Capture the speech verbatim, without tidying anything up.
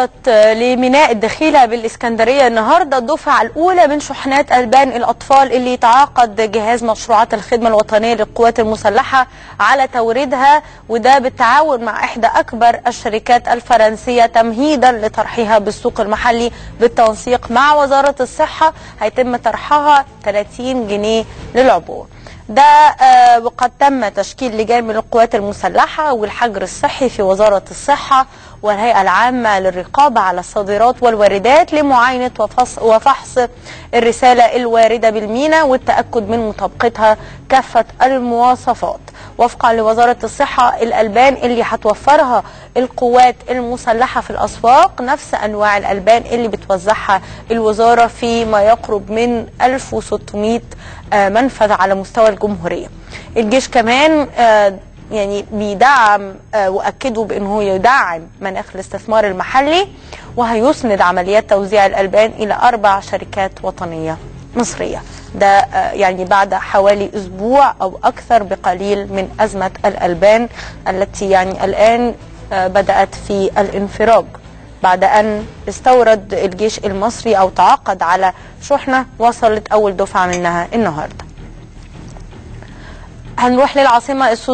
وصلت لميناء الدخيلة بالإسكندرية النهاردة الدفعة الأولى من شحنات ألبان الأطفال اللي تعاقد جهاز مشروعات الخدمة الوطنية للقوات المسلحة على توريدها، وده بالتعاون مع إحدى أكبر الشركات الفرنسية تمهيدا لطرحها بالسوق المحلي بالتنسيق مع وزارة الصحة. هيتم طرحها ثلاثين جنيه للعبوة. ده آه وقد تم تشكيل لجان من القوات المسلحة والحجر الصحي في وزارة الصحة والهيئة العامة للرقابة على الصادرات والواردات لمعاينة وفحص الرسالة الواردة بالميناء والتأكد من مطابقتها كافة المواصفات. وفقا لوزارة الصحة الألبان اللي هتوفرها القوات المسلحة في الأسواق نفس أنواع الألبان اللي بتوزعها الوزارة في ما يقرب من ألف وستمائة منفذ على مستوى الجمهورية. الجيش كمان يعني بيدعم وأكدوا بأنه يدعم مناخ الاستثمار المحلي، وهيسند عمليات توزيع الألبان إلى أربع شركات وطنية مصرية. ده يعني بعد حوالي أسبوع أو أكثر بقليل من أزمة الألبان التي يعني الآن بدأت في الانفراج بعد أن استورد الجيش المصري أو تعاقد على شحنة وصلت أول دفعة منها النهاردة. هنروح للعاصمة السودانية.